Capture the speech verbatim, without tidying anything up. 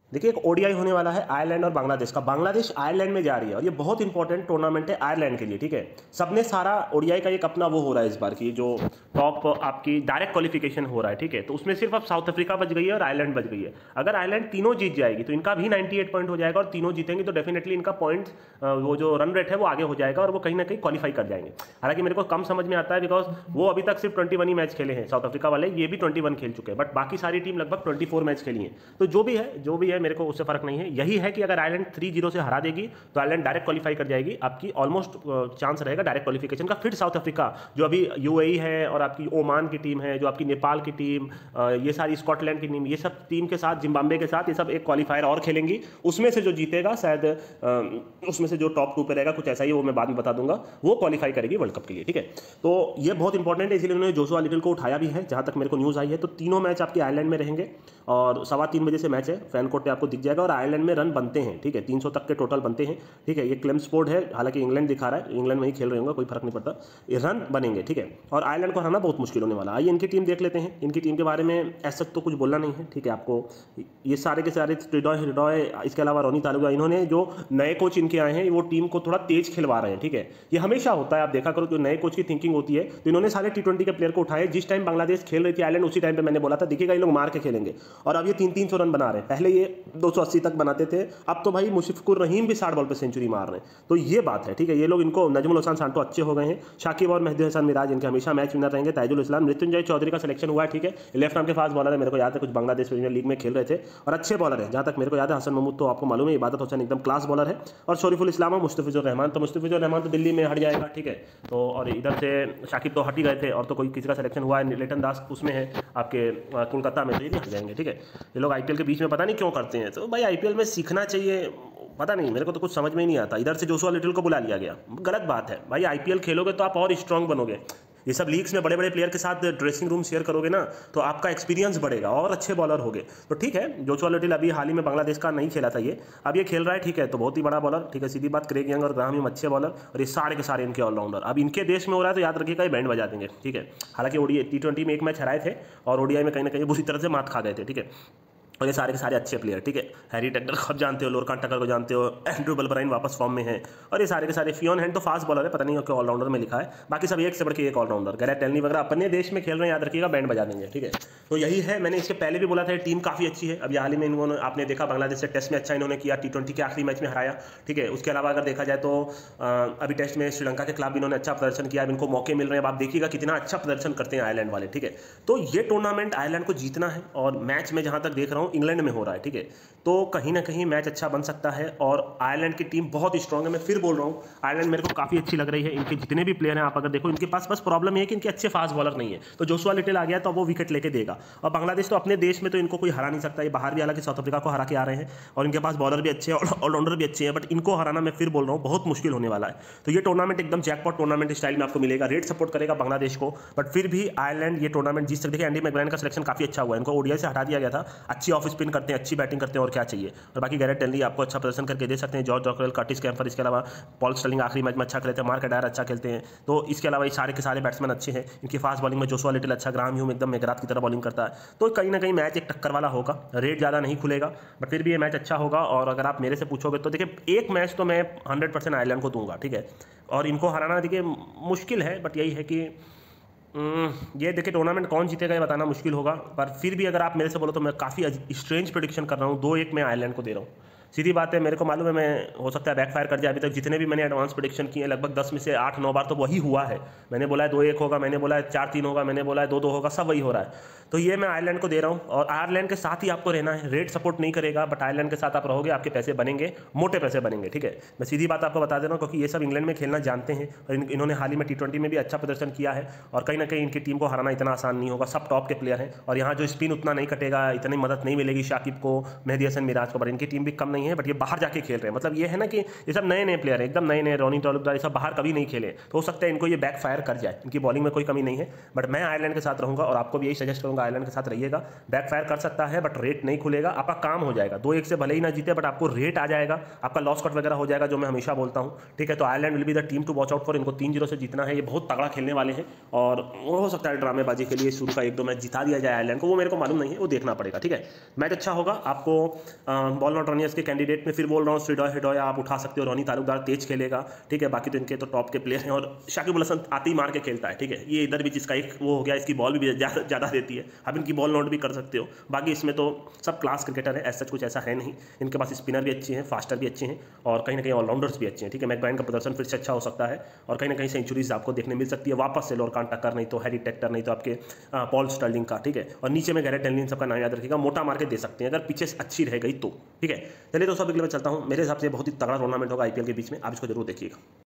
देखिए एक ओडीआई होने वाला है आयरलैंड और बांग्लादेश का। बांग्लादेश आयरलैंड में जा रही है और ये बहुत इंपॉर्टेंट टूर्नामेंट है आयरलैंड के लिए, ठीक है। सबने सारा ओडीआई का एक अपना वो हो रहा है इस बार की जो टॉप आपकी डायरेक्ट क्वालिफिकेशन हो रहा है, ठीक है। तो उसमें सिर्फ अब साउथ अफ्रीका बच गई है और आयरलैंड बच गई है। अगर आयरलैंड तीनों जीत जाएगी तो इनका भी नाइन्टी एट पॉइंट हो जाएगा और तीनों जीतेंगे तो डेफिनेटली इनका पॉइंट वो जो रन रेट है वो आगे हो जाएगा और वो कहीं ना कहीं क्वालिफाई कर जाएंगे। हालांकि मेरे को कम समझ में आता है बिकॉज वो अभी तक सिर्फ ट्वेंटी वन ही मैच खेले हैं साउथ अफ्रीका वाले, ये भी ट्वेंटी वन खेल चुके हैं, बट बाकी सारी टीम लगभग ट्वेंटी फोर मैच खेली है। तो जो भी है जो भी है मेरे को उससे फर्क नहीं है। यही है कि अगर आयरलैंड थ्री जीरो से हरा देगी तो आयरलैंड डायरेक्ट क्वालिफाई कर जाएगी, आपकी ऑलमोस्ट चांस रहेगा डायरेक्ट क्वालिफिकेशन का। फिर साउथ अफ्रीका जो अभी यूएई है और आपकी ओमान की टीम है, जो आपकी नेपाल की टीम, ये सारी स्कॉटलैंड की टीम, ये सब टीम के साथ जिम्बाब्वे के साथ ये सब एक क्वालिफायर और खेलेंगी। उसमें से जो जीतेगा शायद उसमें से जो टॉप टू पे रहेगा, कुछ ऐसा ही वो मैं बाद में बता दूंगा, वो क्वालिफाई करेगी वर्ल्ड कप के लिए, ठीक है। तो ये बहुत इंपॉर्टेंट है, इसलिए उन्होंने जोशुआ लिटिल को उठाया भी है जहां तक मेरे को न्यूज़ आई है। तो तीनों मैच आपके आयरलैंड में रहेंगे और सवा तीन बजे से मैच है, फैन कोर्ट पे आपको दिख जाएगा। और आयरलैंड में रन बनते हैं, ठीक है, तीन सौ तक के टोटल बनते हैं, ठीक है। ये क्लेम स्पोर्ट है, हालांकि इंग्लैंड दिखा रहा है, इंग्लैंड में ही खेल रहे होंगे, कोई फर्क नहीं पड़ता, ये रन बनेंगे, ठीक है। और आयरलैंड को हराना बहुत मुश्किल होने वाला है। आइए इनकी टीम देख लेते हैं। इनकी टीम के बारे में ऐसा तो कुछ बोलना नहीं है, ठीक है। आपको ये सारे के सारे ट्रिडॉय हिडॉय, इसके अलावा रोनी तालुका, इन्होंने जो नए कोच इनके आए हैं वो टीम को थोड़ा तेज खिलवा रहे हैं, ठीक है। ये हमेशा होता है, आप देखा करो, जो नए कोच की थिंकिंग होती है तो इन्होंने सारे टी ट्वेंटी के प्लेयर को उठाए। जिस टाइम बांग्लादेश खेल रही थी आयरलैंड, उसी टाइम पे मैंने बोला था देखिएगा ये लोग मार के खेलेंगे, और अब ये तीन तीन सौ रन बना रहे हैं। पहले ये दो सौ अस्सी तक बनाते थे, अब तो भाई मुशफिकुर रहीम भी साठ बॉल पे सेंचुरी मार रहे हैं। तो ये बात है, ठीक है। ये लोग, इनको नजमुल हसन सांटो अच्छे हो गए हैं, शाकिब और मेहदी हसन मिराज इनके हमेशा मैच विनर रहेंगे। ताजुल इस्लाम, मृत्युंजय चौधरी का सिलेक्शन हुआ है, ठीक है। लेफ्ट आर्म के फास्ट बॉलर है, मेरे को याद है कुछ बांग्लादेश प्रीमियर लीग में खेल रहे थे और अच्छे बॉलर है, जहां तक मेरे को याद है। हसन महमूद तो आपको मालूम है, इबादत हुसैन एकदम क्लास बॉलर है, और शरीफुल इस्लाम और मुस्तफिजुर रहमान। तो मुस्तफिजुर रहमान तो दिल्ली में हट जाएगा, ठीक है। तो और इधर से शाकिब तो हट ही गए थे, और तो कोई किसी का सिलेक्शन हुआ है, लेटन दास उसमें है आपके कोलकाता में, तो ये भी हट जाएंगे, ठीक है। ये लोग आईपीएल के बीच में पता नहीं क्यों करते हैं। तो भाई आईपीएल में सीखना चाहिए, पता नहीं, मेरे को तो कुछ समझ में ही नहीं आता। इधर से जोशुआ लिटिल को बुला लिया गया, गलत बात है भाई। आईपीएल खेलोगे तो आप और स्ट्रांग बनोगे। ये सब लीग्स में बड़े बड़े प्लेयर के साथ ड्रेसिंग रूम शेयर करोगे ना, तो आपका एक्सपीरियंस बढ़ेगा और अच्छे बॉलर होगे। तो ठीक है, जोशुआ लिटिल अभी हाल ही में बांग्लादेश का नहीं खेला था, ये अब ये खेल रहा है, ठीक है। तो बहुत ही बड़ा बॉलर, ठीक है, सीधी बात। क्रेग यंग और ग्राहम ह्यूम अच्छे बॉलर, और ये सारे के सारे इनके ऑलराउंडर। अब इनके देश में हो रहा है तो याद रखिएगा ये बैंड बजा देंगे, ठीक है। हालांकि ओडी टी ट्वेंटी में एक मैच हराए थे और ओडीआई में कहीं ना कहीं बुरी तरह से मात खा गए थे, ठीक है। और ये सारे के सारे अच्छे प्लेयर, ठीक है। हैरी टेक्टर को आप जानते हो, लोरकान टकर को जानते हो, एंड्रू बलब्राइन वापस फॉर्म में है, और ये सारे के सारे फियोन हैंड तो फास्ट बॉलर है, पता नहीं क्यों ऑलराउंडर में लिखा है, बाकी सब एक से बढ़ के एक ऑलराउंडर। गैरेट टेलनी वगैरह अपने देश में खेल रहे हैं, याद रखिएगा बैंड बजा देंगे, ठीक है। तो यही है, मैंने इसके पहले भी बोला था टीम काफ़ी अच्छी है। अब हाल ही में इन्होंने, आपने देखा बांग्लादेश से टेस्ट में अच्छा इन्होंने किया, टी ट्वेंटी के आखिरी मैच में हराया, ठीक है। उसके अलावा अगर देखा जाए तो अभी टेस्ट में श्रीलंका के खिलाफ भी इन्होंने अच्छा प्रदर्शन किया, अब इनको मौके मिल रहे हैं। अब आप देखिएगा कितना अच्छा प्रदर्शन करते हैं आयरलैंड वाले, ठीक है। तो ये टूर्नामेंट आयरलैंड को जीतना है, और मैच में जहां तक देख रहा हूं इंग्लैंड में हो रहा है, ठीक है। तो कहीं ना कहीं मैच अच्छा बन सकता है, और आयरलैंड की टीम बहुत स्ट्रांग है। मैं फिर बोल रहा हूँ, आयरलैंड मेरे को काफ़ी अच्छी लग रही है। इनके जितने भी प्लेयर हैं आप अगर देखो, इनके पास बस प्रॉब्लम है कि इनके अच्छे फास्ट बॉलर नहीं है। तो जोशुआ लिटिल आ गया तो वो विकेट लेके देगा, और बांग्लादेश तो अपने देश में तो इनको कोई हरा नहीं सकता। ये बाहर भी हालांकि साउथ अफ्रीका को हरा के आ रहे हैं, और इनके पास बॉलर भी अच्छे हैं, ऑलराउंडर भी अच्छे हैं, बट इनको हराना मैं फिर बोल रहा हूँ बहुत मुश्किल होने वाला है। तो ये टूर्नामेंट एकदम जैकपॉट टूर्नामेंट स्टाइल में आपको मिलेगा। रेड सपोर्ट करेगा बांग्लादेश को, बट फिर भी आयरलैंड ये टूर्नामेंट जीत सकते हैं। एंडी मैकग्राइन का सिलेक्शन काफी अच्छा हुआ है, इनको ओडीआई से हटा दिया गया था। अच्छी ऑफ स्पिन करते हैं, अच्छी बैटिंग करते हैं, और क्या चाहिए। और बाकी गैरेट टेलनी आपको अच्छा प्रदर्शन करके दे सकते हैं, जॉर्ज जॉकरेल, कर्टिस कैम्फर, इसके अलावा पॉल स्टर्लिंग आखिरी मैच में अच्छा खेलते हैं, मार्क अडायर अच्छा खेलते हैं। तो इसके अलावा ये सारे के सारे बैट्समैन अच्छे हैं। इनकी फास्ट बॉलिंग में जोशुआ लिटिल अच्छा, ग्राहम ह्यूम एकदम मेगराथ की तरह बॉलिंग करता है। तो कहीं ना कहीं मैच एक टक्कर वाला होगा, रेट ज़्यादा नहीं खुलेगा, बट फिर भी ये मैच अच्छा होगा। और अगर आप मेरे से पूछोगे तो देखिए, एक मैच तो मैं हंड्रेड परसेंट आयरलैंड को दूंगा, ठीक है। और इनको हराना देखिए मुश्किल है, बट यही है कि ये देखिए टूर्नामेंट कौन जीतेगा ये बताना मुश्किल होगा। पर फिर भी अगर आप मेरे से बोलो तो मैं काफ़ी स्ट्रेंज प्रेडिक्शन कर रहा हूँ, दो एक मैं आयरलैंड को दे रहा हूँ। सीधी बात है, मेरे को मालूम है मैं, हो सकता है बैकफायर कर जाए। अभी तक जितने भी मैंने एडवांस प्रेडिक्शन किए हैं, लगभग दस में से आठ नौ बार तो वही हुआ है। मैंने बोला है दो एक होगा, मैंने बोला है चार तीन होगा, मैंने बोला है दो दो होगा, सब वही हो रहा है। तो ये मैं आयरलैंड को दे रहा हूँ, और आयरलैंड के साथ ही आपको रहना है। रेड सपोर्ट नहीं करेगा, बट आयरलैंड के साथ आप रहोगे, आपके पैसे बनेंगे, मोटे पैसे बनेंगे, ठीक है। मैं सीधी बात आपको बता दे रहा हूँ, क्योंकि ये सब इंग्लैंड में खेलना जानते हैं, और इन, इन्होंने हाल ही में टी ट्वेंटी में भी अच्छा प्रदर्शन किया है। और कहीं ना कहीं इनकी टीम को हराना इतना आसान नहीं होगा, सब टॉप के प्लेयर हैं, और यहाँ जो स्पिन उतना नहीं कटेगा, इतनी मदद नहीं मिलेगी शाकिब को, मेहदी हसन मिराज को। बट इनकी टीम भी कम नहीं है, बट ये बाहर जाके खेल रहे हैं। मतलब ये है ना कि ये सब नए नए प्लेयर हैं, एकदम नए नए। रोनी तालुकदार ये सब बाहर कभी नहीं खेले, तो हो सकता है इनको ये बैकफायर कर जाए। इनकी बॉलिंग में कोई कमी नहीं है, बट मैं आयरलैंड के साथ रहूंगा, और आपको भी यही सजेस्ट करूंगा बोलूँगा आयरलैंड के साथ रहिएगा, बैकफायर कर सकता है बट रेट नहीं खुलेगा, आपका काम हो जाएगा। दो एक से भले ही ना जीते बट आपको रेट आ जाएगा, आपका लॉस कट वगैरह हो जाएगा, जो मैं हमेशा बोलता हूँ, ठीक है। तो Ireland will be the team to watch out for, इनको तीन जीरो से जीतना है, ये बहुत तगड़ा खेलने वाले हैं और हो सकता है ड्रामेबाजी के लिए शुरू का एक दो मैच जिता दिया जाए आयरलैंड को, वो मेरे को मालूम नहीं है, वो देखना पड़ेगा, ठीक है। मैच अच्छा होगा। आपको बॉल नॉट रनियर्स के कैंडिडेट में फिर बोल रहा हूँ श्रीडॉय हिडॉय आप उठा सकते हो, रोनी तालुकदार तेज खेलेगा, ठीक है। बाकी तो इनके तो टॉप के प्लेयर हैं और शाकिब अल हसन आती मार के खेलता है, ठीक है। ये इधर भी जिसका एक वो हो गया, इसकी बॉल भी ज़्यादा देती है, आप इनकी बॉल नोट भी कर सकते हो। बाकी इसमें तो सब क्लास क्रिकेटर है, ऐसा कुछ ऐसा है नहीं। इनके पास स्पिनर भी अच्छे हैं, फास्टर भी अच्छे हैं और कहीं ना कहीं ऑलराउंडर्स भी अच्छे हैं, ठीक है। मैकब्रायन का प्रदर्शन फिर से अच्छा हो सकता है और कहीं ना कहीं सेंचुरीज आपको देखने मिल सकती है वापस से, लोरकान टक्कर नहीं तो हैरी टेक्टर नहीं तो आपके पॉल स्टर्लिंग का, ठीक है। और नीचे में गैरेट हेनली सबका नाम याद रखिएगा, मोटा मार के दे सकते हैं अगर पीछे अच्छी रह गई तो, ठीक है। चलिए दोस्तों अगले में चलता हूँ, मेरे हिसाब से बहुत ही तगड़ा टूर्नामेंट होगा आईपीएल के बीच में, आप इसको जरूर देखिएगा।